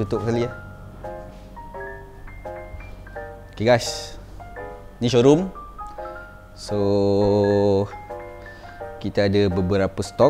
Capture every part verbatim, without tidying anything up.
tutup sekali ya. Okay guys, ni showroom. So kita ada beberapa stok.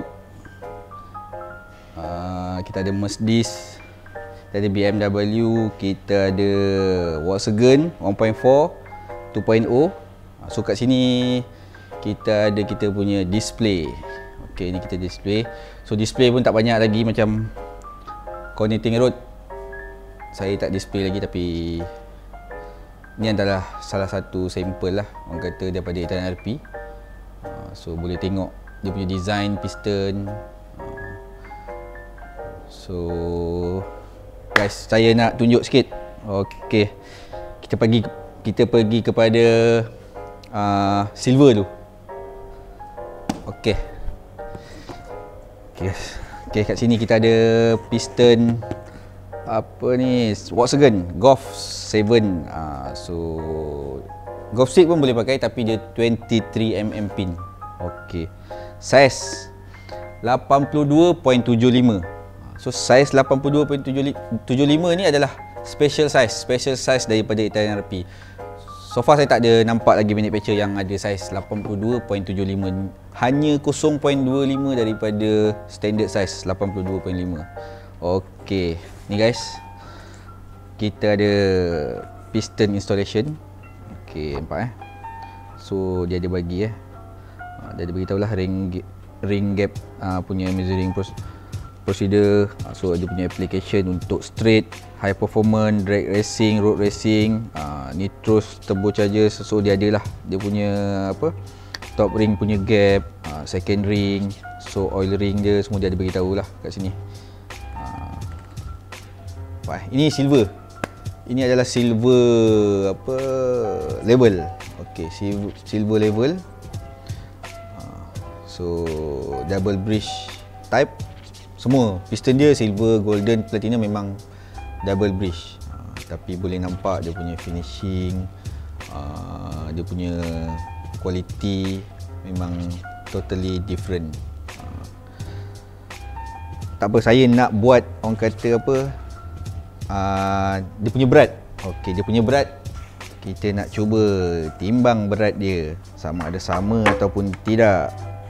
uh, Kita ada Mercedes, kita ada B M W, kita ada Volkswagen one point four, two point oh. So kat sini kita ada kita punya display. Okay, ni kita display. So display pun tak banyak lagi, macam Connecting Road saya tak display lagi, tapi ni adalah salah satu sampel lah, orang kata, daripada Italian R P. uh, So boleh tengok dia punya design piston. uh, So guys, saya nak tunjuk sikit. Okay, kita pergi kita pergi kepada uh, silver tu. Okay. Okay, okay, kat sini kita ada piston apa ni, Volkswagen Golf seven. uh, So Golf six pun boleh pakai, tapi dia twenty-three millimeter pin. Okay, size lapan puluh dua perpuluhan tujuh lima. So size lapan puluh dua perpuluhan tujuh lima ni adalah special size, special size daripada Italian R P. So far saya tak ada nampak lagi manufacturer yang ada size lapan puluh dua perpuluhan tujuh lima. Hanya kosong perpuluhan dua lima daripada standard size lapan puluh dua perpuluhan lima. Okey, ni guys, kita ada piston installation. Okey, nampak eh. So dia ada bagi eh. Dia ada beritahu lah ring ring gap uh, punya measuring procedure. So dia punya application untuk straight, high performance, drag racing, road racing, uh, nitros, turbo charger. So dia ada lah dia punya apa, top ring punya gap, uh, second ring, so oil ring dia semua dia ada beritahu lah kat sini. uh, apa, ini silver, ini adalah silver apa level. Okey, silver, silver level. uh, so double bridge type. Semua piston dia silver, golden, platinum, memang double bridge. uh, Tapi boleh nampak dia punya finishing, uh, dia punya quality memang totally different. uh, Tak apa, saya nak buat, orang kata apa, uh, dia punya berat. Okey, dia punya berat, kita nak cuba timbang berat dia, sama ada sama ataupun tidak.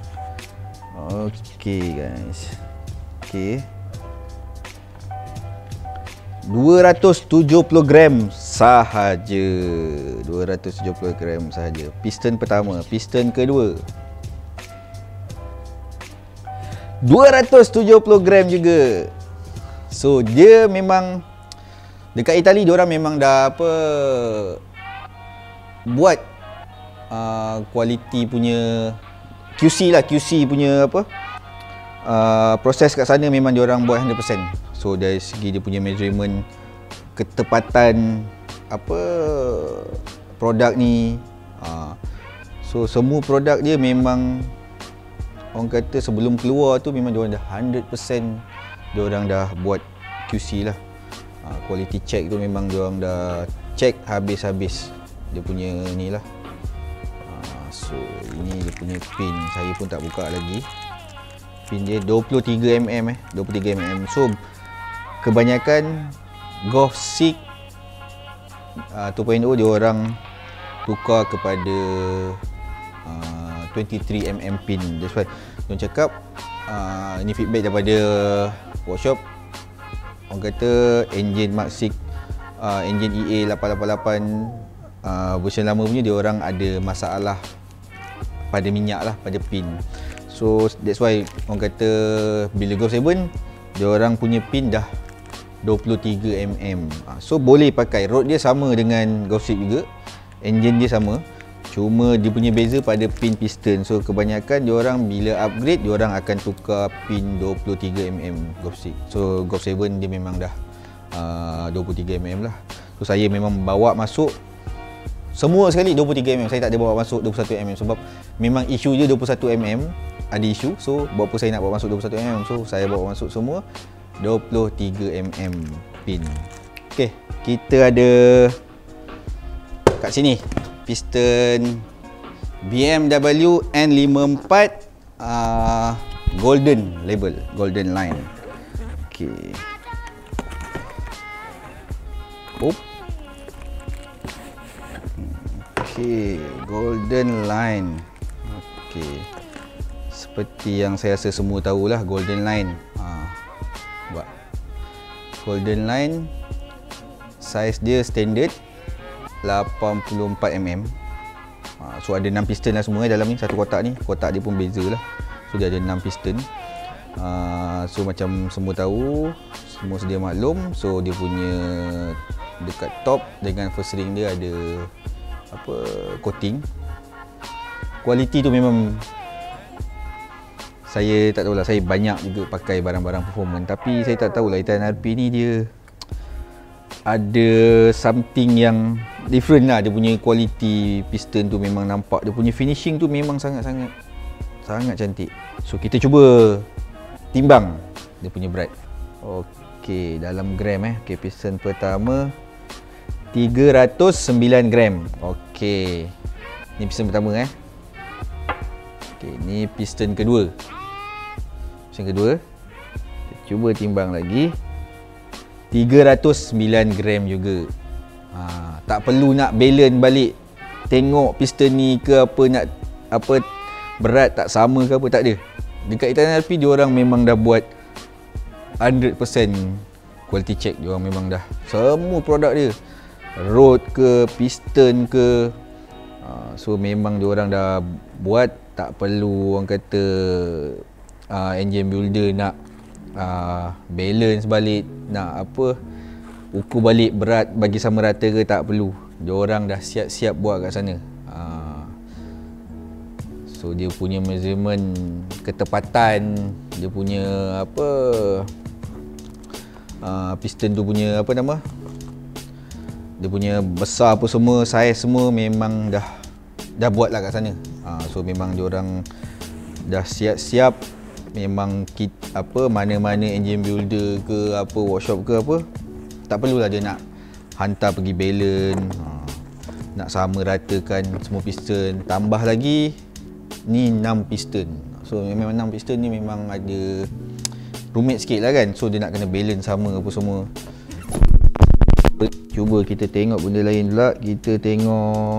Okey guys, okey, dua ratus tujuh puluh gram sahaja. dua ratus tujuh puluh gram sahaja. Piston pertama, piston kedua dua ratus tujuh puluh gram juga. So dia memang dekat Itali diorang memang dah apa buat uh, quality punya Q C lah, Q C punya apa uh, proses kat sana memang diorang buat one hundred percent. So dari segi dia punya measurement, ketepatan apa produk ni, uh, so semua produk dia memang orang kata sebelum keluar tu memang diorang dah one hundred percent diorang dah buat Q C lah. uh, Quality check tu memang diorang dah check habis-habis dia punya ni lah. uh, So ini dia punya pin, saya pun tak buka lagi. Pin dia dua puluh tiga millimeter eh, dua puluh tiga millimeter. So kebanyakan Golf six uh, two point oh dia orang tukar kepada uh, twenty-three millimeter pin. That's why diorang cakap uh, ini feedback daripada workshop. Orang kata engine Mark six, uh, engine E A lapan lapan lapan uh, version lama punya dia orang ada masalah pada minyak lah, pada pin. So that's why orang kata bila Golf seven dia orang punya pin dah dua puluh tiga millimeter. So boleh pakai, road dia sama dengan Golf six juga, engine dia sama, cuma dia punya beza pada pin piston. So kebanyakan dia orang bila upgrade dia orang akan tukar pin dua puluh tiga millimeter Golf six. So Golf seven dia memang dah uh, dua puluh tiga millimeter lah. So saya memang bawa masuk semua sekali dua puluh tiga millimeter. Saya tak ada bawa masuk dua puluh satu millimeter sebab memang isu je dua puluh satu millimeter, ada isu. So buat apa saya nak bawa masuk dua puluh satu millimeter. So saya bawa masuk semua dua puluh tiga millimeter pin. Okey, kita ada kat sini piston B M W N lima empat uh, golden label, golden line. Okey, Okey, golden line. Okey. Seperti yang saya rasa semua tahulah golden line. Ha. Buat golden line, saiz dia standard lapan puluh empat milimeter. Ha, so ada enam piston lah semua dalam ni, satu kotak ni. Kotak dia pun beza lah. So dia ada enam piston. Uh, so macam semua tahu, semua sedia maklum. So dia punya dekat top dengan first ring dia ada apa, coating. Kualiti tu memang saya tak tahulah, saya banyak juga pakai barang-barang performance, tapi saya tak tahulah Ethan R P ni dia ada something yang different lah. Dia punya kualiti piston tu memang nampak, dia punya finishing tu memang sangat-sangat sangat cantik. So kita cuba timbang dia punya berat. Okey, dalam gram eh. Okey, piston pertama tiga ratus sembilan gram. Okey. Ni piston pertama eh. Okey, ni piston kedua. Piston kedua. Kita cuba timbang lagi. tiga ratus sembilan gram juga. Ha, tak perlu nak balance balik. Tengok piston ni ke apa, nak apa berat tak sama ke apa, tak ada. Dekat Ethan R P dia orang memang dah buat one hundred percent quality check. Dia orang memang dah semua produk dia, rod ke piston ke, uh, so memang dia orang dah buat, tak perlu orang kata uh, engine builder nak uh, balance balik, nak apa ukur balik berat bagi sama rata ke, tak perlu. Dia orang dah siap-siap buat kat sana. uh, So dia punya measurement, ketepatan, dia punya apa, uh, piston tu punya apa nama, dia punya besar apa semua, saiz semua memang dah dah buat lah kat sana. uh, So memang dia orang dah siap-siap. Memang kit, apa mana-mana engine builder ke apa, workshop ke apa, tak perlulah dia nak hantar pergi balance, uh, nak sama ratakan semua piston. Tambah lagi ni enam piston. So memang enam piston ni memang ada rumit sikit lah kan. So dia nak kena balance sama apa semua. Cuba kita tengok benda lain pula. Kita tengok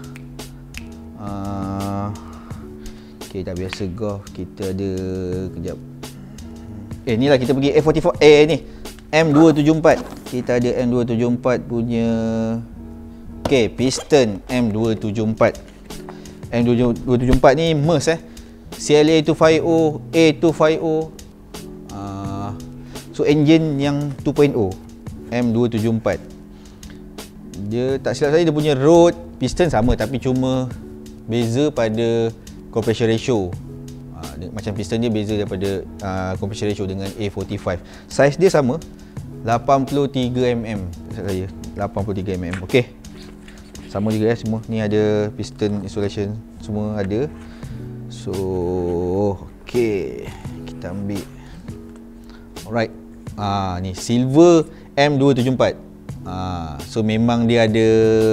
uh, okay, dah biasa golf. Kita ada kejap. Eh ni lah kita pergi A empat empat. Eh ni M dua tujuh empat. Kita ada M dua tujuh empat punya. Okay, piston M dua tujuh empat. M dua tujuh empat ni merce eh. C L A dua lima nol, A dua lima nol. uh, So engine yang dua titik nol M dua tujuh empat. Dia tak silap saya, dia punya rod piston sama, tapi cuma beza pada compression ratio. uh, dia, Macam piston dia beza daripada uh, compression ratio dengan A empat lima. Saiz dia sama, lapan puluh tiga milimeter. Tak silap saya, lapan puluh tiga milimeter. Okey, sama juga ya semua. Ni ada piston installation semua ada. So okey, kita ambil. Alright. Ah ni silver M dua tujuh empat. Ah so memang dia ada,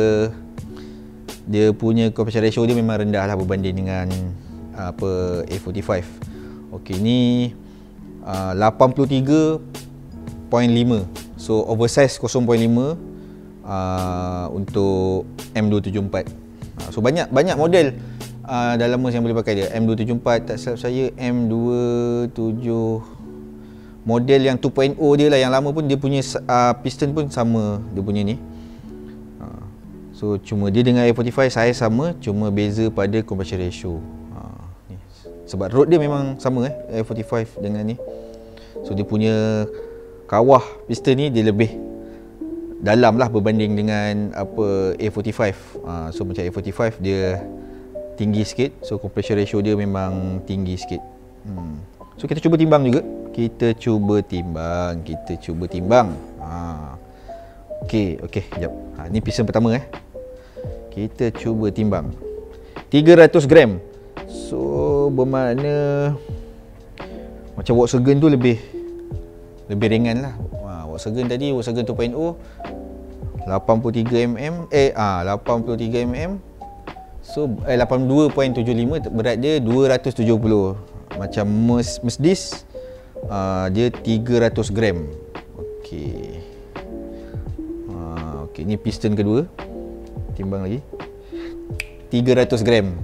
dia punya compression ratio dia memang rendah lah berbanding dengan apa A empat lima. Okey, ni uh, lapan puluh tiga perpuluhan lima. So oversize kosong perpuluhan lima. Uh, untuk M dua tujuh empat. uh, So banyak banyak model uh, dalam merce yang boleh pakai dia. M dua tujuh empat, tak silap saya M dua tujuh, model yang dua titik nol dia lah, yang lama pun dia punya uh, piston pun sama dia punya ni. uh, So cuma dia dengan A empat lima saiz sama, cuma beza pada compression ratio. uh, ni. Sebab rod dia memang sama eh, A empat lima dengan ni. So dia punya kawah piston ni dia lebih dalam lah berbanding dengan apa A empat lima. uh, So macam A empat lima dia tinggi sikit, so compression ratio dia memang tinggi sikit. hmm. So kita cuba timbang juga. Kita cuba timbang Kita cuba timbang ha. Okey, okey, sekejap. ha, Ni piston pertama eh. Kita cuba timbang tiga ratus gram. So bermakna macam Volkswagen tu lebih lebih ringan lah. ha, Volkswagen tadi, Volkswagen dua titik nol, lapan puluh tiga milimeter. Eh ah lapan puluh tiga milimeter. So eh, lapan puluh dua perpuluhan tujuh lima, berat dia dua ratus tujuh puluh. Macam Mercedes uh, dia tiga ratus gram. Okey. uh, Okey, ni piston kedua. Timbang lagi. tiga ratus gram.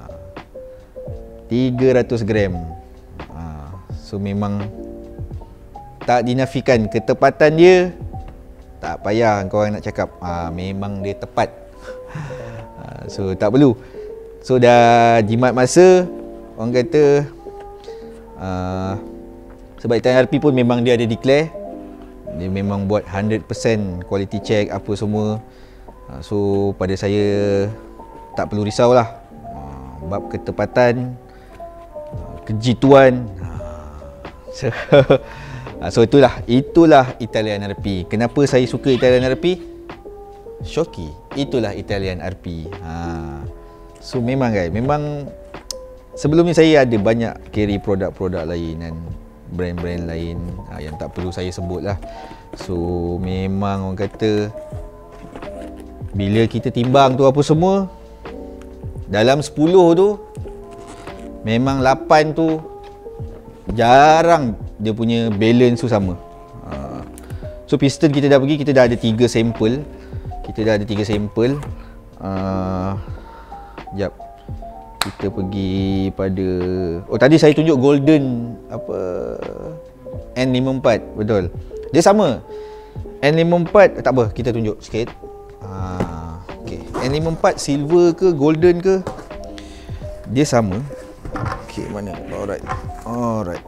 tiga ratus gram. So memang tak dinafikan ketepatan dia. Tak payah korang nak cakap ha, memang dia tepat. ha, So tak perlu. So dah jimat masa, orang kata uh, sebab Italian R P pun memang dia ada declare, dia memang buat one hundred percent quality check apa semua. uh, So pada saya tak perlu risau lah uh, bab ketepatan, uh, kejituan. uh, So So itulah, itulah Italian R P. Kenapa saya suka Italian R P? Shoki, itulah Italian R P. ha. So memang guys, memang sebelum ni saya ada banyak carry produk-produk lain dan brand-brand lain ha, yang tak perlu saya sebut lah. So memang orang kata bila kita timbang tu apa semua, dalam sepuluh tu memang lapan tu jarang dia punya balance tu sama. ha. So piston kita dah pergi, kita dah ada tiga sampel. Kita dah ada tiga sampel. uh, Sekejap, kita pergi pada, oh tadi saya tunjuk golden apa N lima puluh empat. Betul, dia sama N lima puluh empat. Tak apa, kita tunjuk sikit. uh, okay. N lima puluh empat silver ke golden ke, dia sama. Okay, mana? Alright, alright.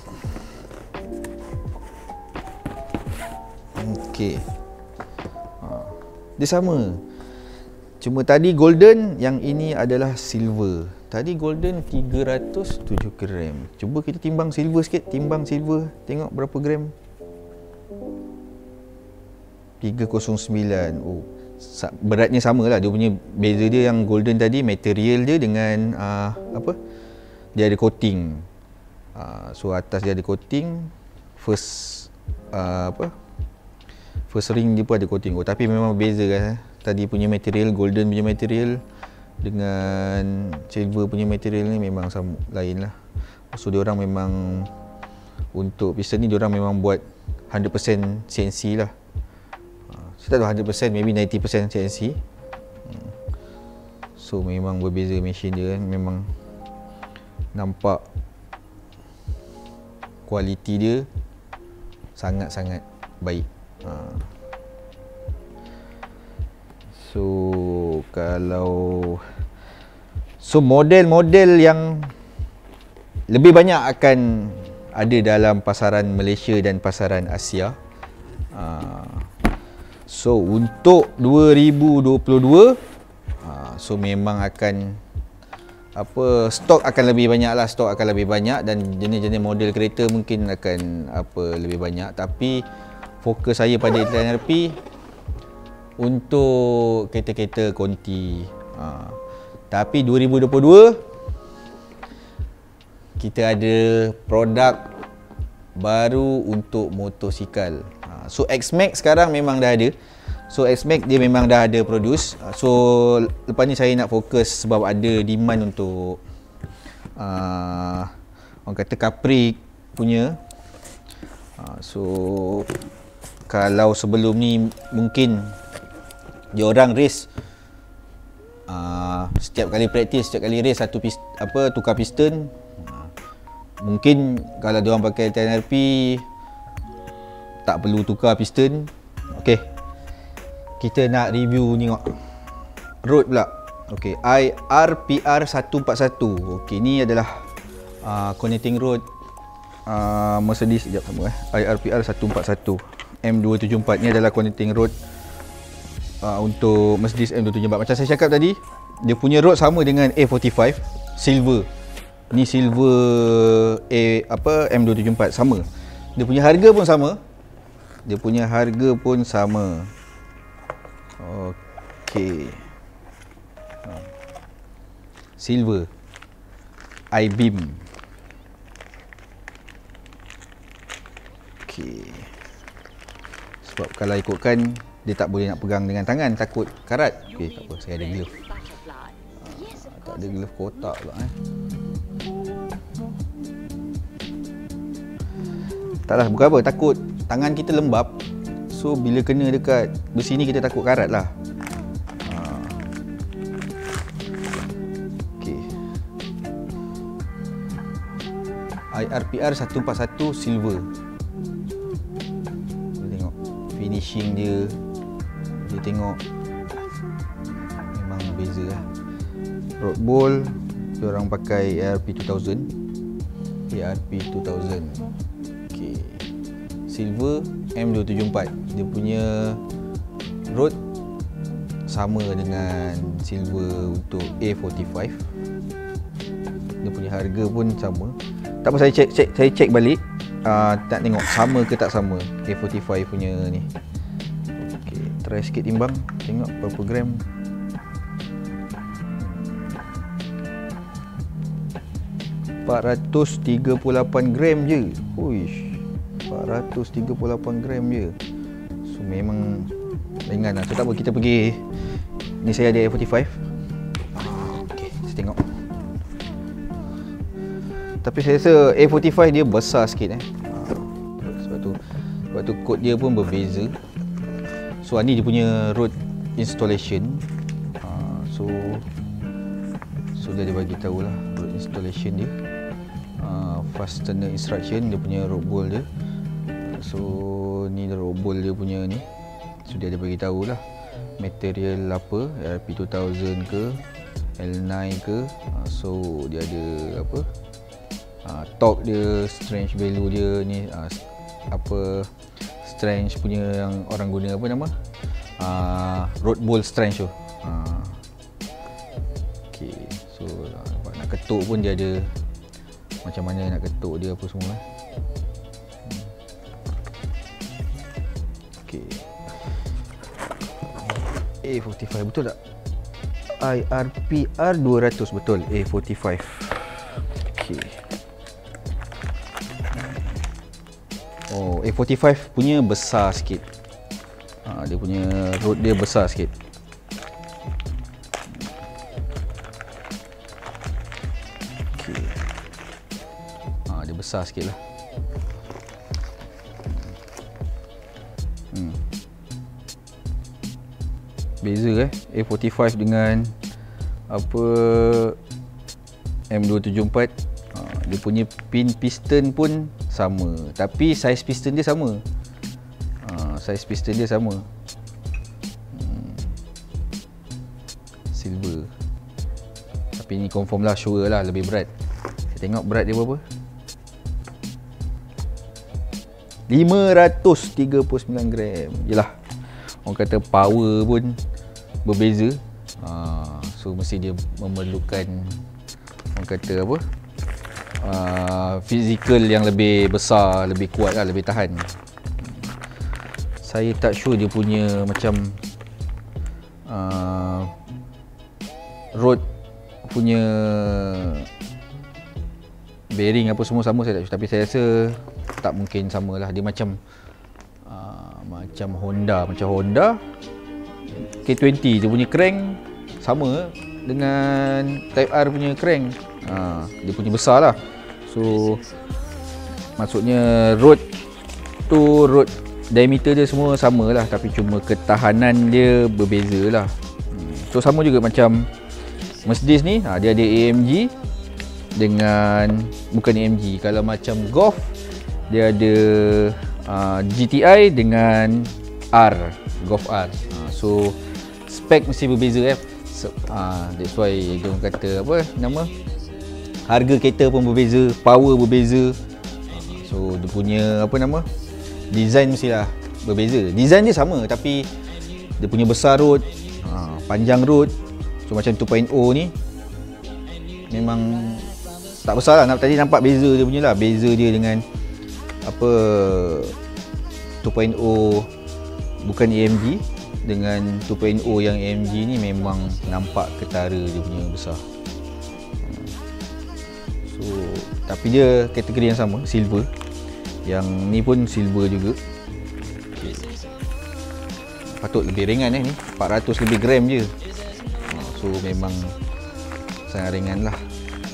Okay, ha, dia sama. Cuma tadi golden, yang ini adalah silver. Tadi golden tiga ratus tujuh gram. Cuba kita timbang silver sikit. Timbang silver, tengok berapa gram. tiga kosong sembilan. Oh, beratnya sama lah. Dia punya beza dia yang golden tadi, material dia dengan uh, apa, dia ada coating. uh, So atas dia ada coating. First uh, apa First ring dia pun ada coating. Oh, tapi memang beza kan. Eh? Tadi punya material, golden punya material dengan silver punya material ni memang sama, lain lah. So diorang memang, untuk piston ni diorang memang buat one hundred percent C N C lah. Saya tak tahu one hundred percent, maybe ninety percent C N C. So memang berbeza mesin dia kan. Memang nampak kualiti dia sangat-sangat baik. Ha. So kalau So model-model yang lebih banyak akan ada dalam pasaran Malaysia dan pasaran Asia. Ha. So untuk dua ribu dua puluh dua, ha, so memang akan apa, stok akan lebih banyak lah, stok akan lebih banyak dan jenis-jenis model kereta mungkin akan apa lebih banyak. Tapi fokus saya pada Italian R P untuk kereta-kereta konti. Ha. Tapi dua ribu dua puluh dua kita ada produk baru untuk motosikal. Ha. So X-Max sekarang memang dah ada. So X-Max dia memang dah ada produce. So lepas ni saya nak fokus sebab ada demand untuk uh, orang kata Capri punya. Uh, so kalau sebelum ni mungkin diorang race uh, setiap kali praktis, setiap kali race satu pist, apa tukar piston. Uh, mungkin kalau diorang pakai Italian R P tak perlu tukar piston. Okey. Kita nak review ni tengok. Road pula. Okey, I R P R seratus empat puluh satu. Okey, ni adalah uh, connecting road uh, Mercedes. Sekejap sama eh. I R P R seratus empat puluh satu M dua tujuh empat ni adalah connecting road uh, untuk Mercedes M dua tujuh empat. Macam saya cakap tadi, dia punya road sama dengan A empat puluh lima silver. Ni silver A apa M dua tujuh empat sama. Dia punya harga pun sama. Dia punya harga pun sama. Okey. Silver I-Beam. Okey. Sebab kalau ikutkan dia tak boleh nak pegang dengan tangan, takut karat. Okey, tak apa, saya ada glove. Ah, tak ada glove kotak pula eh. Taklah, bukan apa, takut tangan kita lembab. So bila kena dekat besi ni kita takut karat lah. I R P R seratus empat puluh satu silver. Kita tengok finishing dia. Dia tengok memang beza lah. Rod ball diorang pakai A R P dua ribu. A R P dua ribu. Okey. Silver M dua tujuh empat. Dia punya rod sama dengan silver untuk A empat puluh lima. Dia punya harga pun sama. Tak apa, saya cek cek saya cek balik. Uh, tak tengok sama ke tak sama A empat puluh lima punya ni. Okey, try sikit timbang, tengok berapa gram. empat ratus tiga puluh lapan gram je. Uish. empat ratus tiga puluh lapan gram je. So memang ringan lah. So tak apa, kita pergi. Ni saya ada A empat puluh lima. Okey, kita tengok. Tapi saya rasa A empat puluh lima dia besar sikit eh. Sebab tu sebab tu kod dia pun berbeza. So ni dia punya road installation. So so dia ada bagi tahu lah road installation dia. Fastener instruction, dia punya road ball dia. So ni road ball dia punya ni. So dia ada bagi tahu lah material apa, A R P dua ribu ke, L sembilan ke. So dia ada apa, uh, torque dia, strength value dia ni, uh, apa strength punya yang orang guna apa nama, uh, road ball strength tu. uh. Okay, so uh, nak ketuk pun dia ada macam mana nak ketuk dia apa semua. hmm. Okay, A empat puluh lima betul tak? I R P R dua ratus betul, A empat puluh lima. Okay. Oh, A empat puluh lima punya besar sikit. Ha, dia punya road dia besar sikit. Okay. Ha, dia besar sikit lah. Hmm. Beza eh, A empat puluh lima dengan apa M dua tujuh empat. Ha, dia punya pin piston pun sama, tapi saiz piston dia sama. Ha, saiz piston dia sama. Hmm. Silver. Tapi ni confirm lah, sure lah lebih berat. Saya tengok berat dia berapa. lima ratus tiga puluh sembilan gram. Yelah, orang kata power pun berbeza. Ha, so mesti dia memerlukan, orang kata apa, uh, fizikal yang lebih besar, lebih kuat lah, lebih tahan. Saya tak sure dia punya macam uh, road punya bearing apa semua sama, saya tak sure. Tapi saya rasa tak mungkin sama lah. Dia macam uh, macam Honda, macam Honda K dua puluh, dia punya crank sama dengan Type R punya crank. uh, Dia punya besar lah. So maksudnya road tu, road diameter dia semua sama lah, tapi cuma ketahanan dia berbeza lah. So sama juga macam Mercedes ni, ha, dia ada A M G dengan, bukan A M G, kalau macam Golf dia ada uh, G T I dengan R, Golf R. uh, So spek mesti berbeza eh. So, uh, that's why dia orang kata apa nama, harga kereta pun berbeza, power berbeza. uh, So dia punya apa nama, design mestilah berbeza. Design dia sama, tapi dia punya besar road, uh, panjang road. So macam dua titik kosong ni memang tak besar lah. Tadi nampak beza dia punya lah, beza dia dengan apa dua titik kosong bukan A M G dengan dua titik kosong yang A M G ni memang nampak ketara dia punya besar. So tapi dia kategori yang sama, silver. Yang ni pun silver juga. Okay. Patut lebih ringan eh ni, empat ratus lebih gram je. So memang sangat ringan lah.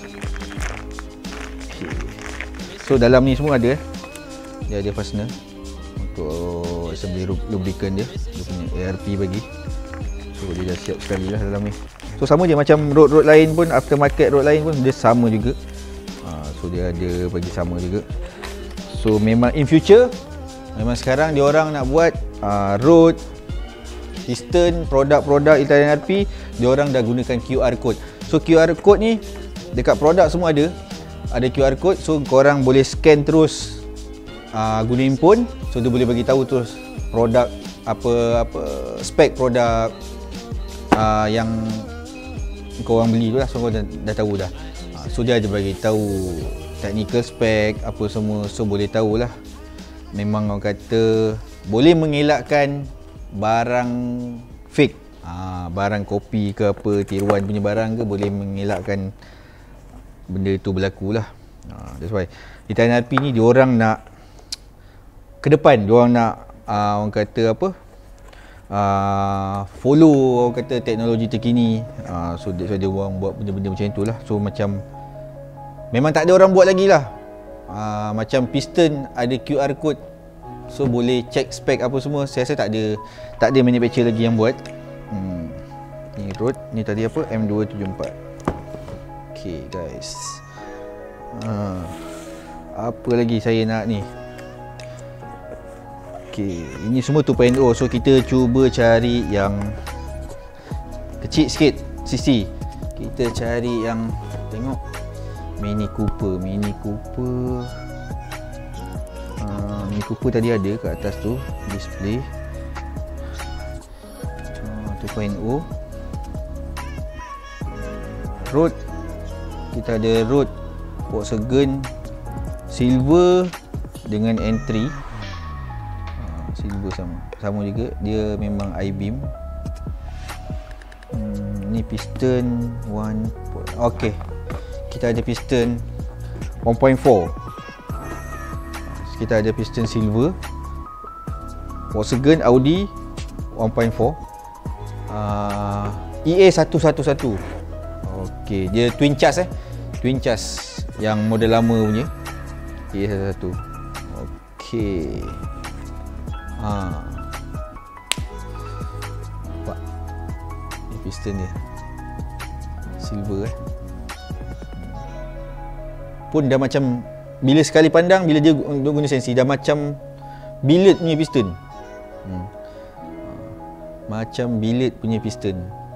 Okay. So dalam ni semua ada eh. Dia ada fastener untuk assembly lubricant dia. Dia punya A R P bagi. So dia dah siap sekali lah dalam ni. So sama je macam road-road lain pun, aftermarket road lain pun dia sama juga. ha, So So dia ada bagi sama juga. So memang in future, memang sekarang dia orang nak buat uh, road, piston, produk-produk Italian R P, dia orang dah gunakan Q R code. So Q R code ni dekat produk semua ada. Ada Q R code, so korang boleh scan terus uh, guna handphone. So dia boleh bagi tahu terus produk apa apa spek produk uh, yang korang beli tu lah. So korang dah, dah tahu dah. Uh, so dia ada bagi tahu technical spec apa semua, so boleh tahulah. Memang orang kata boleh mengelakkan barang fake, ha, barang kopi ke apa, tiruan punya barang ke, boleh mengelakkan benda tu berlaku lah. Ha, that's why Italian R P ni diorang nak ke depan, diorang nak uh, orang kata apa, uh, follow orang kata teknologi terkini. uh, So that's why dia orang buat benda-benda macam tu lah. So macam memang tak ada orang buat lagi lah. uh, Macam piston ada Q R code, so boleh check spek apa semua. Saya rasa tak ada tak ada manufacturer lagi yang buat. hmm. Ni road, ni tadi apa, M dua tujuh empat. Okay guys, uh, apa lagi saya nak ni. Okay, ini semua two point oh. So kita cuba cari yang kecil sikit C C. Kita cari yang, tengok, Mini Cooper, Mini Cooper. Uh, Mini Cooper tadi ada kat atas tu, display. Uh, two point oh. Road, kita ada road Volkswagen silver dengan entry. Uh, silver sama, sama juga. Dia memang I-beam. Hmm, ni piston one. Okay, kita ada piston one point four. Kita ada piston silver Volkswagen Audi one point four, uh, E A one one one. Okey, dia twin charge eh. Twin charge yang model lama punya E A one one. Okey. Ha. Nampak? Ni piston dia. Silver eh. Pun dah macam, bila sekali pandang, bila dia guna sensi, dah macam billet punya piston. hmm. Macam billet punya piston.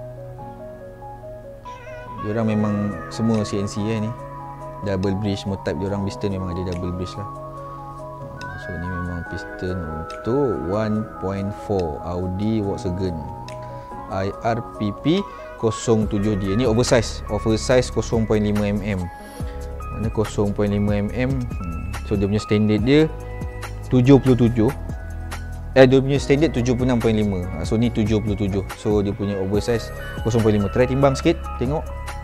Diorang memang semua C N C eh ni. Double bridge, motor type diorang piston memang ada double bridge lah. So ni memang piston untuk one point four Audi Volkswagen I R P P zero tujuh D. Ni oversize, oversize zero point lima milimeter. Mana zero point lima milimeter. hmm. So dia punya standard dia tujuh puluh tujuh. Eh dia punya standard tujuh puluh enam point lima. So ni tujuh puluh tujuh. So dia punya oversize zero point lima. Try timbang sikit, tengok.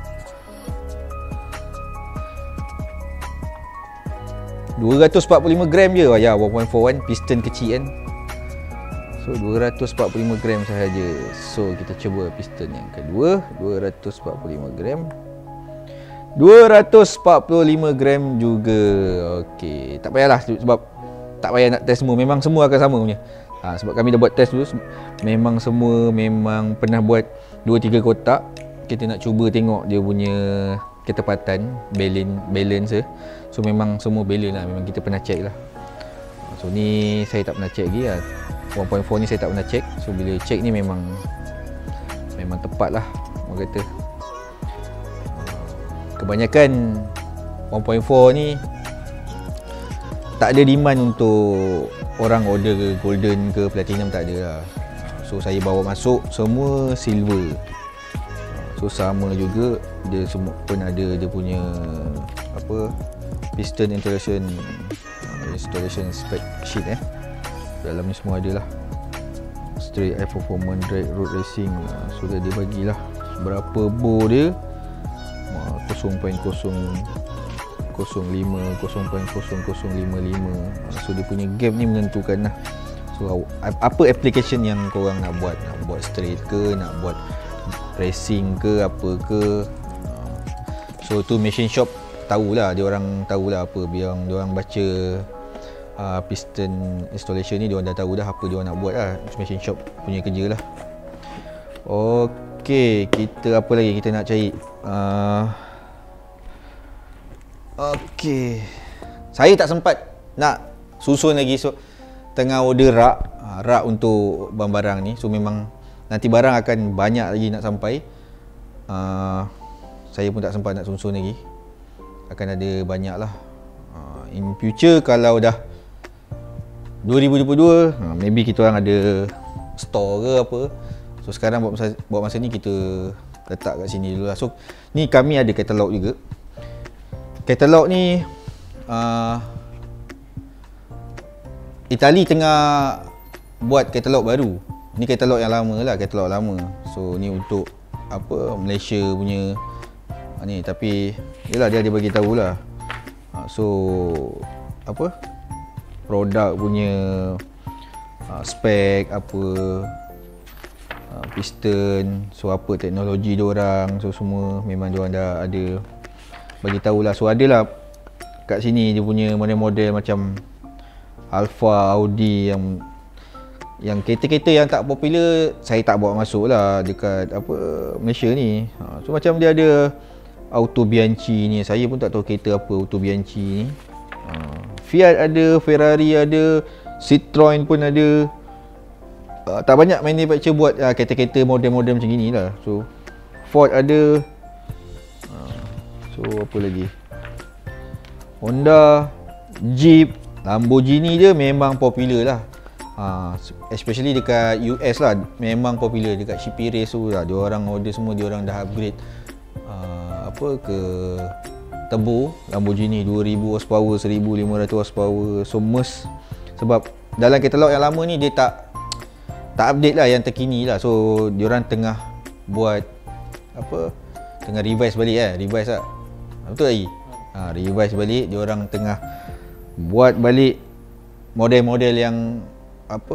dua ratus empat puluh lima gram je. Ya, one point four kan, piston kecil kan. So dua ratus empat puluh lima gram sahaja. So kita cuba piston yang kedua, dua ratus empat puluh lima gram. dua ratus empat puluh lima gram juga. Okey, tak payahlah sebab tak payah nak test semua. Memang semua akan sama punya. Ha, sebab kami dah buat test dulu. Memang semua memang pernah buat dua tiga kotak. Kita nak cuba tengok dia punya ketepatan, balance balance eh. So memang semua balance lah. Memang kita pernah check lah. So ni saya tak pernah check lagi lah. one point four ni saya tak pernah check. So bila check ni memang memang tepat lah, orang kata. Kebanyakan one point four ni tak ada demand untuk orang order ke golden ke platinum, tak ada lah. So saya bawa masuk semua silver. So sama juga, dia semua pun ada dia punya apa, piston installation installation spec sheet eh. Dalam ni semua ada lah. Straight high performance drag road racing. So dia bagilah berapa bore dia, zero point zero kosong lima, zero point zero kosong lima lima. So dia punya gap ni menentukan lah. So apa application yang korang nak buat, nak buat straight ke, nak buat racing ke, apa ke. So tu machine shop tahulah, dia orang tahulah apa, biar dia orang baca uh, piston installation ni, dia orang dah tahu dah apa dia orang nak buat lah. Machine shop punya kerja lah. Okey, kita apa lagi kita nak cari? Uh, Okey. Saya tak sempat nak susun lagi, so tengah order rak, rak untuk barang-barang ni. So memang nanti barang akan banyak lagi nak sampai. Uh, saya pun tak sempat nak susun lagi. Akan ada banyak lah. Uh, in future kalau dah dua ribu dua puluh dua, uh, maybe kita orang ada store ke apa. So sekarang buat masa, buat masa ni kita letak kat sini dulu lah. So ni kami ada katalog juga. Katalog ni uh, Itali tengah buat katalog baru. Ni katalog yang lama lah, katalog lama. So ni untuk apa, Malaysia punya uh, ni, tapi yalah dia ada bagi tahu lah. Uh, so apa, produk punya uh, spek apa, uh, piston, so apa teknologi diorang, so semua memang diorang dah ada bagi tahulah. So adalah kat sini dia punya model-model macam Alfa, Audi yang yang kereta-kereta yang tak popular saya tak bawa masuk lah dekat apa Malaysia ni. Ha, so macam dia ada Auto Bianchi ni, saya pun tak tahu kereta apa Auto Bianchi ni. Ha, Fiat ada, Ferrari ada, Citroen pun ada. Ha, tak banyak manufacturer buat ha, kereta-kereta model-model macam gini lah. So Ford ada. So apa lagi, Honda, Jeep, Lamborghini dia memang popular lah. ha, Especially dekat U S lah, memang popular. Dekat C P Race tu lah, diorang order semua, diorang dah upgrade uh, apa ke turbo Lamborghini dua ribu horsepower, seribu lima ratus horsepower. So must, sebab dalam katalog yang lama ni dia tak tak update lah yang terkini lah. So diorang tengah buat apa, tengah revise balik eh, revise lah. Betul lagi? Ha, revise balik, diorang tengah buat balik model-model yang apa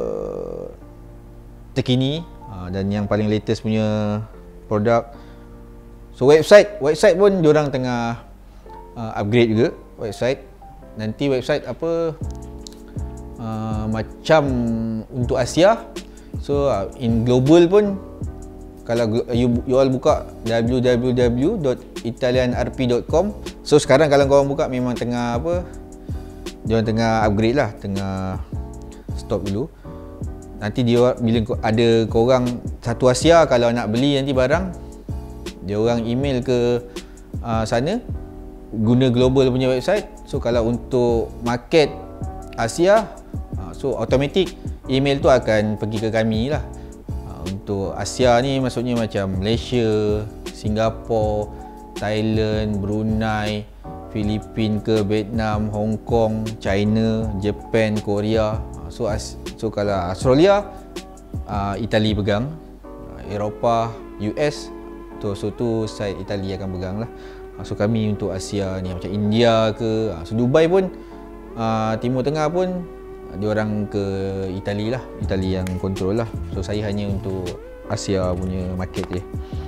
terkini, ha, dan yang paling latest punya produk. So website, website pun diorang tengah uh, upgrade juga website. Nanti website apa uh, macam untuk Asia. So uh, in global pun kalau you, you all buka w w w dot italian r p dot com. So sekarang kalau korang buka memang tengah apa, diorang tengah upgrade lah, tengah stop dulu. Nanti dia bila ada korang satu Asia kalau nak beli nanti barang, dia orang email ke uh, sana guna global punya website. So kalau untuk market Asia, uh, so automatic email tu akan pergi ke kami lah. Untuk Asia ni maksudnya macam Malaysia, Singapura, Thailand, Brunei, Filipin ke, Vietnam, Hong Kong, China, Japan, Korea. So so kalau Australia, uh, Itali pegang. Eropah, U S, tu so tu side Itali akan pegang lah. So kami untuk Asia ni macam India ke, so Dubai pun, uh, Timur Tengah pun diorang ke Itali lah, Itali yang kontrol lah. So saya hanya untuk Asia punya market je.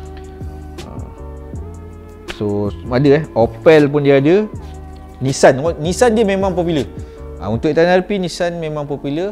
So ada eh, Opel pun dia ada, Nissan, Nissan dia memang popular. Untuk Italian R P, Nissan memang popular.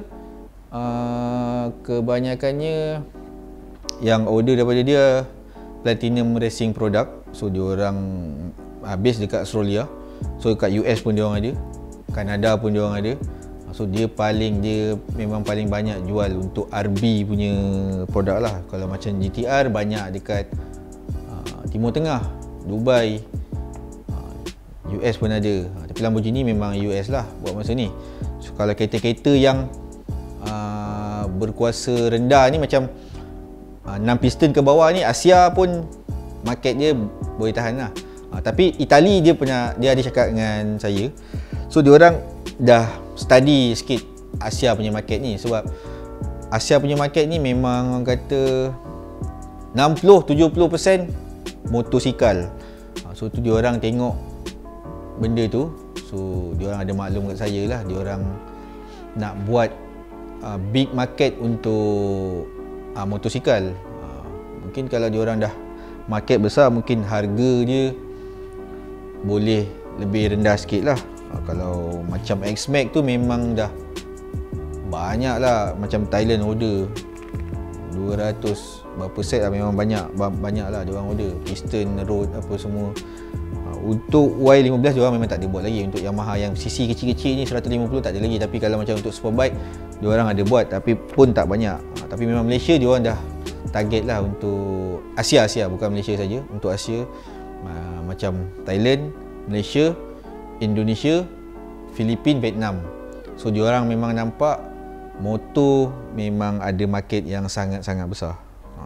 Kebanyakannya yang order daripada dia Platinum Racing product. So diorang habis dekat Australia. So dekat U S pun diorang ada, Kanada pun diorang ada. So dia paling, dia memang paling banyak jual untuk R B punya produk lah. Kalau macam G T R banyak dekat uh, Timur Tengah, Dubai, uh, U S pun ada. uh, Tapi Lamborghini memang U S lah buat masa ni. So kalau kereta-kereta yang uh, berkuasa rendah ni macam uh, enam piston ke bawah ni, Asia pun market dia boleh tahan lah. uh, Tapi Itali dia pernah, dia ada cakap dengan saya. So diorang dah study sikit Asia punya market ni, sebab Asia punya market ni memang orang kata enam puluh to tujuh puluh peratus motosikal. So tu diorang tengok benda tu. So diorang ada maklum kat saya lah, diorang nak buat uh, big market untuk uh, motosikal. uh, Mungkin kalau diorang dah market besar, mungkin harga dia boleh lebih rendah sikit lah. Kalau macam X-Max tu memang dah banyak lah, macam Thailand order dua ratus berapa set lah, memang banyak banyak lah diorang order, piston, rod apa semua. Untuk Y lima belas diorang memang tak ada buat lagi. Untuk Yamaha yang cc kecil-kecil ni seratus lima puluh tak ada lagi. Tapi kalau macam untuk Superbike diorang ada buat, tapi pun tak banyak. Tapi memang Malaysia diorang dah target lah untuk Asia, Asia bukan Malaysia saja, untuk Asia macam Thailand, Malaysia, Indonesia, Filipin, Vietnam. So diorang memang nampak motor memang ada market yang sangat-sangat besar.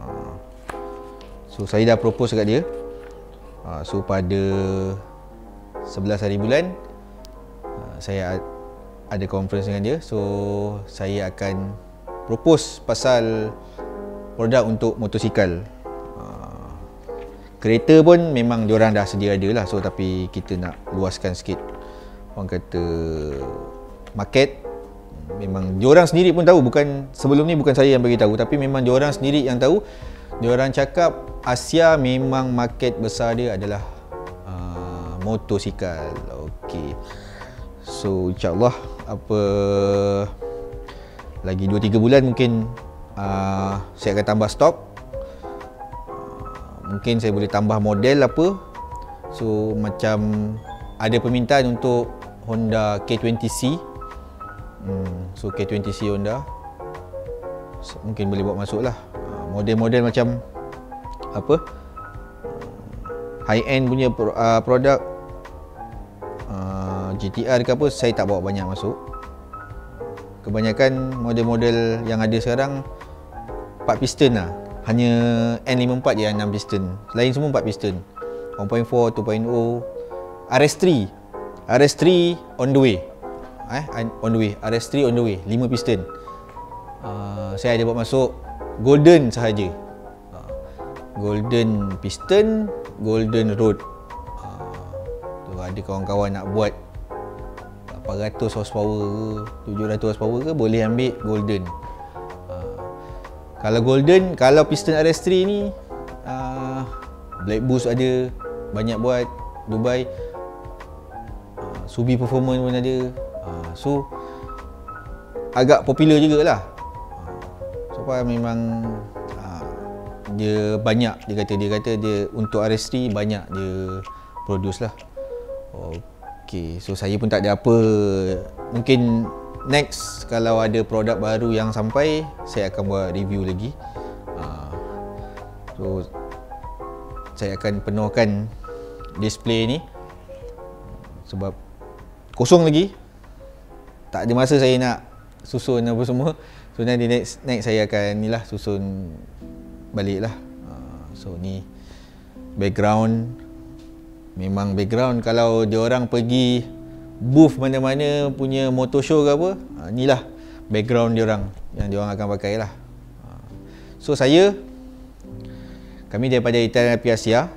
So saya dah propose kat dia. So pada sebelas hari bulan saya ada conference dengan dia. So saya akan propose pasal produk untuk motosikal. Kereta pun memang diorang dah sedia ada lah. So tapi kita nak luaskan sikit, orang kata, market. Memang diorang sendiri pun tahu, bukan sebelum ni bukan saya yang bagi tahu, tapi memang diorang sendiri yang tahu. Diorang cakap Asia memang market besar dia adalah uh, motosikal. Okey. So insya-Allah apa lagi dua tiga bulan mungkin uh, saya akan tambah stok. Uh, mungkin saya boleh tambah model apa. So macam ada permintaan untuk Honda K dua puluh C. Hmm, so K dua puluh C Honda so, mungkin boleh bawa masuk lah. Model-model macam apa, high end punya uh, produk uh, G T R ke apa, saya tak bawa banyak masuk. Kebanyakan model-model yang ada sekarang empat piston lah. Hanya N lima puluh empat je yang enam piston, lain semua empat piston. one point four, two point oh, R S three R S three on the way. Eh, on the way, R S three on the way, lima piston. uh, Saya ada bawa masuk Golden sahaja. Golden piston, Golden road. Tu ada kawan-kawan nak buat lapan ratus horsepower ke, tujuh ratus horsepower ke, boleh ambil Golden. Kalau Golden, kalau piston R S three ni Black Boost ada, banyak buat Dubai. Subi Performance pun ada. So agak popular jugalah. Sebab memang uh, dia banyak, dia kata dia kata dia untuk R S three banyak dia produce lah. Okey, so saya pun tak ada apa. Mungkin next kalau ada produk baru yang sampai, saya akan buat review lagi. Uh, so saya akan penuhkan display ni sebab kosong lagi. Tak ada masa saya nak susun apa semua. So nanti next, next saya akan ni lah, susun balik lah. uh, So ni background. Memang background kalau diorang pergi booth mana-mana punya motor show ke apa, uh, ni lah background diorang yang diorang akan pakai lah. uh, So saya, kami daripada Italian Api Asia.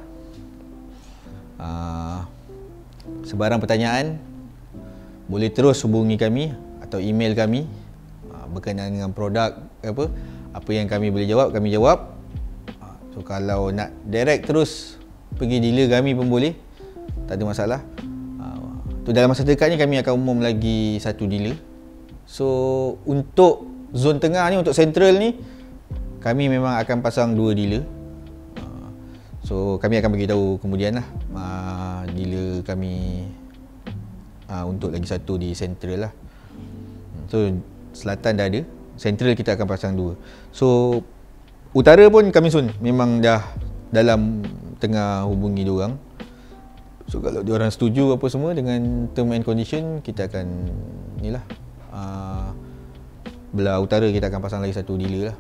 uh, Sebarang pertanyaan boleh terus hubungi kami atau email kami berkenaan dengan produk apa apa yang kami boleh jawab, kami jawab. So kalau nak direct terus pergi dealer kami pun boleh, tak ada masalah. Tu dalam masa dekat ni kami akan umum lagi satu dealer. So untuk zon tengah ni, untuk central ni, kami memang akan pasang dua dealer. So kami akan bagi tahu kemudian lah dealer kami untuk lagi satu di central lah. So selatan dah ada, central kita akan pasang dua. So utara pun kami sun memang dah dalam tengah hubungi diorang. So kalau diorang setuju apa semua dengan term and condition, kita akan ni lah, uh, belah utara kita akan pasang lagi satu dealer lah.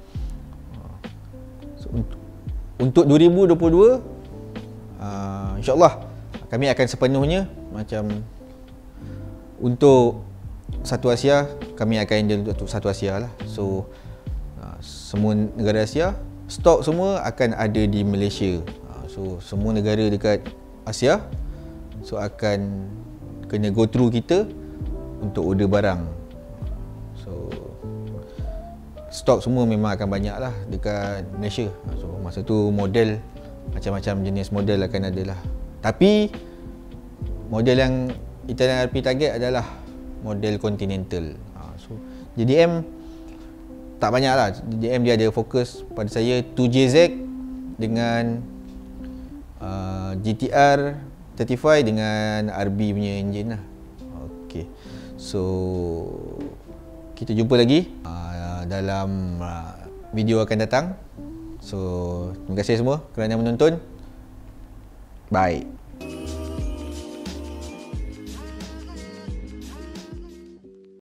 So, untuk, untuk dua ribu dua puluh dua uh, InsyaAllah kami akan sepenuhnya macam untuk satu Asia, kami akan handle untuk satu Asia lah. So uh, semua negara Asia, stok semua akan ada di Malaysia. uh, So semua negara dekat Asia, so akan kena go through kita untuk order barang. So stok semua memang akan banyak lah dekat Malaysia. So masa tu model, macam-macam jenis model akan ada lah. Tapi model yang Italian R P target adalah model Continental. So J D M tak banyak lah. J M dia ada fokus pada saya two J Z dengan uh, G T R thirty-five dengan R B punya engine lah. Okay, so kita jumpa lagi uh, dalam uh, video akan datang. So terima kasih semua kerana menonton. Bye.